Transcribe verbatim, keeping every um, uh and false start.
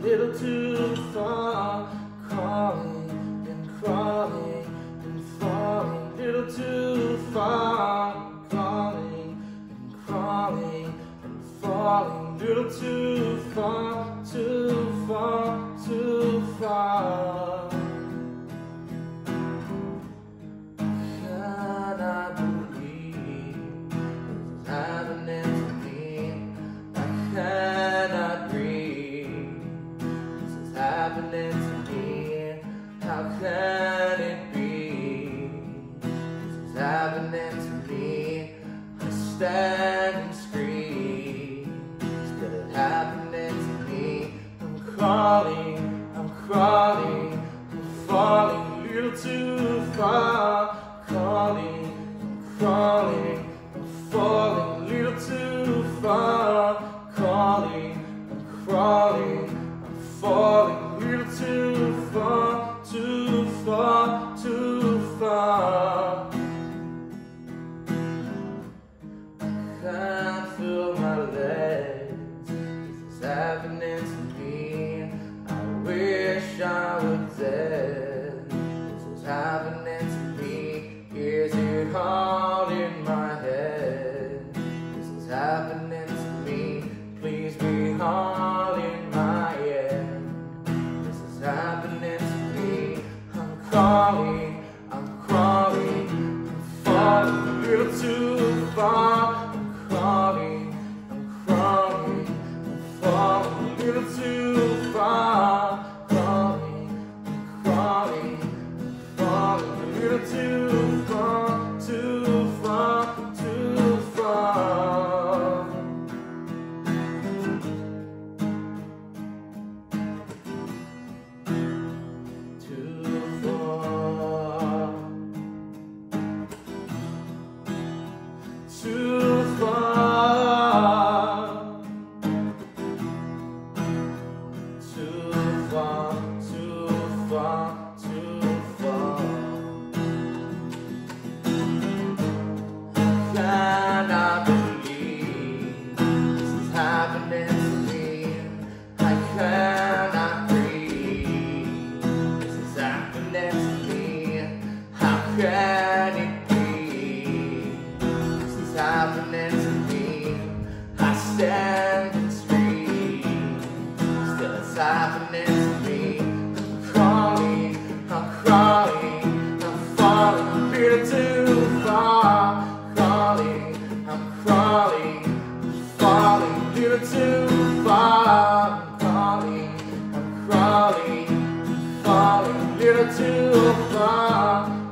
little too far, crawling and crawling and falling, little too far, crawling and crawling and falling, little too far, too far, too far. Can I believe this is happening to me? I cannot breathe. This is happening to me. How can it be? This is happening to me. I stand and scream. Still it's happening to me. I'm crawling, I'm crawling, I'm falling a little too far. Crawling, I'm crawling, I'm falling a little too far. Crawling, I'm crawling, I'm falling a little too far, too far, too far. I can't feel my legs, this is happening to me. I wish I were dead, this is happening to me. Is it all in my head? This is happening to me. Please be all in my head. This is happening to me. I'm crawling, I'm crawling, I'm falling a little too far. I'm crawling, I'm crawling, I'm falling a little too far. Crawling, I'm crawling, I'm falling a little too far, too far, too far. Too far. Too far. Too far, too far, too far. Cannot believe this is happening to me. I cannot breathe. This is happening to me. How can it be? This is happening to me. I stand and scream. Still it's happening to me. I'm crawling, I'm crawling, I'm falling a little too far. Crawling, I'm crawling, I'm falling a little too far. I'm crawling, I'm crawling, I'm falling a little too far.